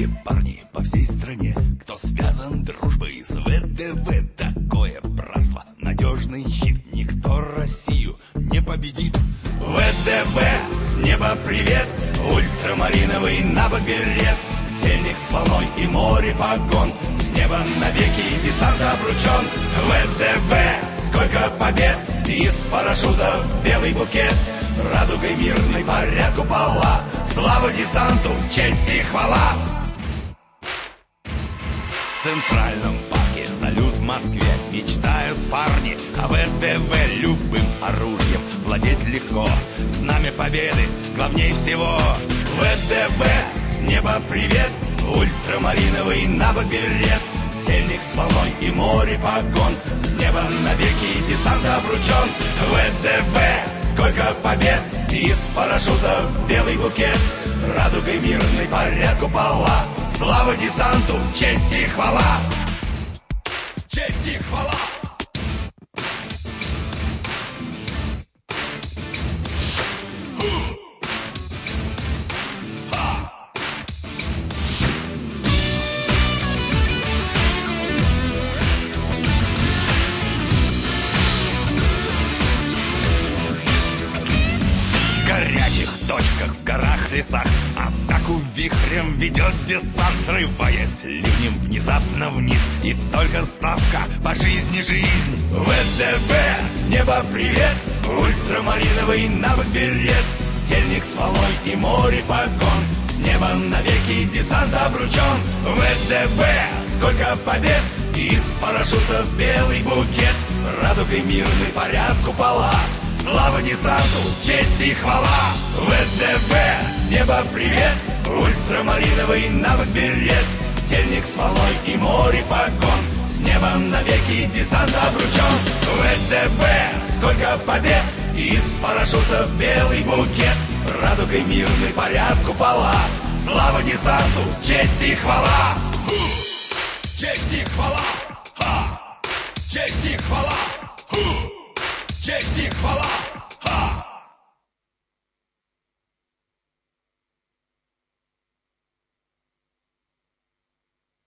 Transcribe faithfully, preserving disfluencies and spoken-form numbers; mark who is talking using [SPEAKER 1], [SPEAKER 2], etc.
[SPEAKER 1] Все парни по всей стране, кто связан дружбой с ВДВ, такое братство, надежный щит, никто Россию не победит. ВДВ, с неба привет, ультрамариновый набок-берет, тельник с волной и море погон, с неба навеки десант обручен. ВДВ, сколько побед, из парашютов белый букет, радугой мирной парят купола, слава десанту, честь и хвала. В Центральном парке салют в Москве, мечтают парни о ВДВ. Любым оружием владеть легко, знамя победы главней всего. ВДВ, с неба привет, ультрамариновый набок-берет, тельник с волной и море погон, с неба навеки десант обручен. ВДВ, сколько побед, из парашютов белый букет, радугой мирной парят купола, слава десанту, честь и хвала. Честь и хвала. В горячих точках, в горах, лесах атаку вихрем ведет десант, срываясь ливнем внезапно вниз. И только ставка по жизни жизнь. ВДВ, с неба привет, ультрамариновый набок-берет, тельник с волной и море погон, с неба навеки десант обручен. ВДВ, сколько побед, из парашютов белый букет, радугой мирный парят купола, слава десанту, честь и хвала. ВДВ, с неба привет, ультрамариновый набок-берет, тельник с волной и море погон, с неба навеки десант обручен. ВДВ, сколько побед, из парашютов белый букет, радугой мирный парят купола, слава десанту, честь и хвала. Честь и хвала. Ха! Честь и хвала. Честь и хвала. Ха!